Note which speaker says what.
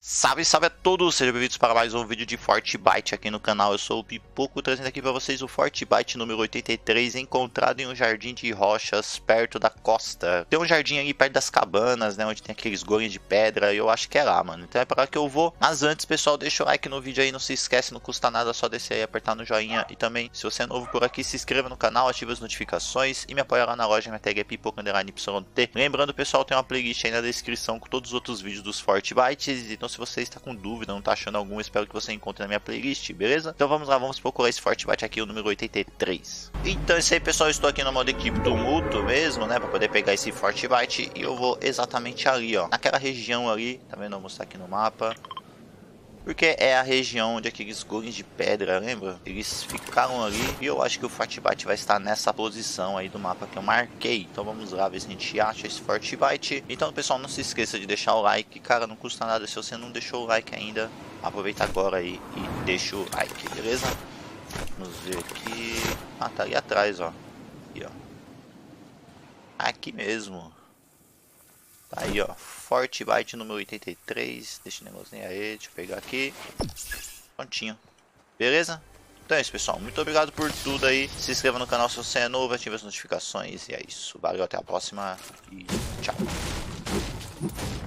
Speaker 1: Salve, salve a todos, sejam bem-vindos para mais um vídeo de Fortbyte aqui no canal. Eu sou o Pipoco, trazendo aqui para vocês o Fortbyte número 83, encontrado em um jardim de rochas perto da costa. Tem um jardim ali perto das cabanas, né, onde tem aqueles golems de pedra, e eu acho que é lá, mano. Então é para lá que eu vou. Mas antes, pessoal, deixa o like no vídeo aí, não se esquece, não custa nada, só descer aí, apertar no joinha. E também, se você é novo por aqui, se inscreva no canal, ative as notificações e me apoia lá na loja, minha tag é Pipoco_YT. Lembrando, pessoal, tem uma playlist aí na descrição com todos os outros vídeos dos Fortbytes, então se você está com dúvida, não tá achando algum, espero que você encontre na minha playlist, beleza? Então vamos lá, vamos procurar esse Fortbyte aqui, o número 83. Então é isso aí, pessoal, eu estou aqui no modo equipe tumulto mesmo, né, pra poder pegar esse Fortbyte, e eu vou exatamente ali, ó, naquela região ali, tá vendo? Eu vou mostrar aqui no mapa. Porque é a região onde aqueles golems de pedra, lembra? Eles ficaram ali e eu acho que o Fortbyte vai estar nessa posição aí do mapa que eu marquei. Então vamos lá ver se a gente acha esse Fortbyte. Então, pessoal, não se esqueça de deixar o like. Cara, não custa nada. Se você não deixou o like ainda, aproveita agora aí e deixa o like, beleza? Vamos ver aqui. Ah, tá ali atrás, ó. Aqui, ó. Aqui mesmo. Tá aí, ó, Fortbyte número 83, deixa o negocinho aí, deixa eu pegar aqui, prontinho, beleza? Então é isso, pessoal, muito obrigado por tudo aí, se inscreva no canal se você é novo, ative as notificações e é isso, valeu, até a próxima e tchau.